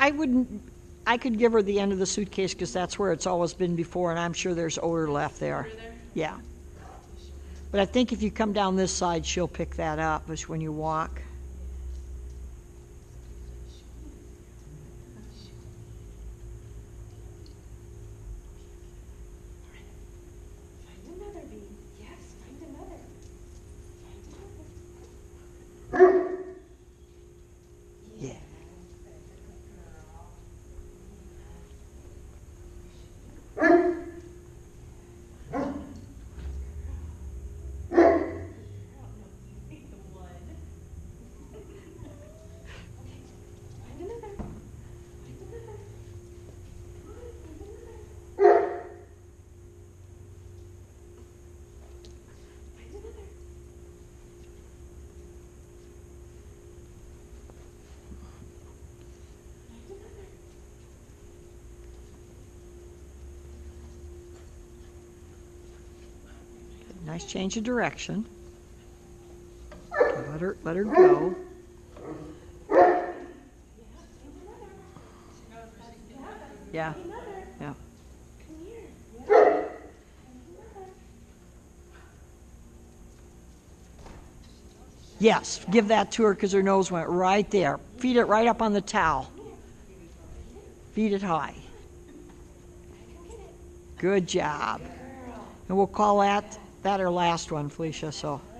I wouldn't, I could give her the end of the suitcase because that's where it's always been before, and I'm sure there's odor left there. Yeah. But I think if you come down this side, she'll pick that up when you walk. Yeah. Nice change of direction. Okay, let her go. Yeah. Yeah. Yes, give that to her because her nose went right there. Feed it right up on the towel. Feed it high. Good job. And we'll call that our last one, Felicia, so.